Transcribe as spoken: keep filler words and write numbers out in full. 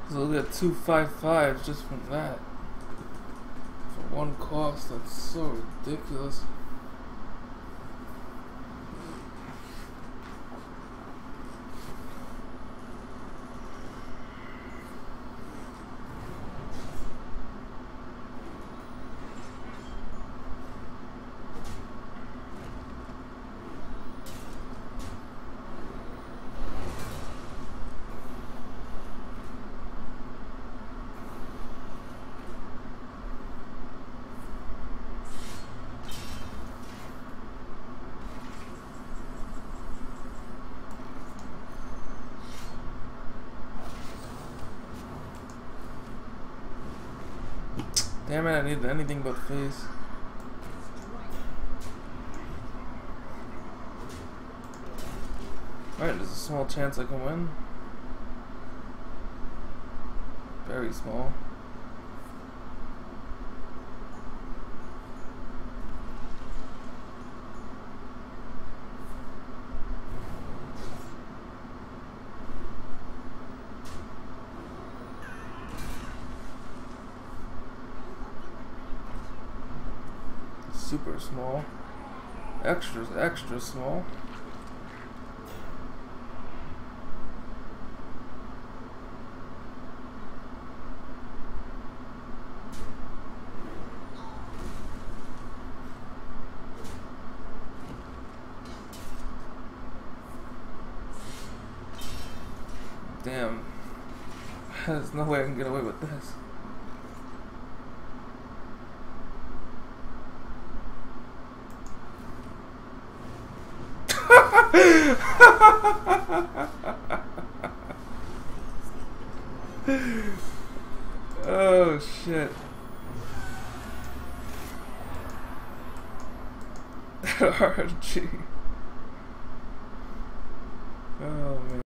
So we'll get two five fives just from that. For one cost, that's so ridiculous. Damn it, I need anything but face. Alright, there's a small chance I can win. Very small. Super small. Extra, extra small. Damn. There's no way I can get away with this. Oh shit. R N G. Oh man.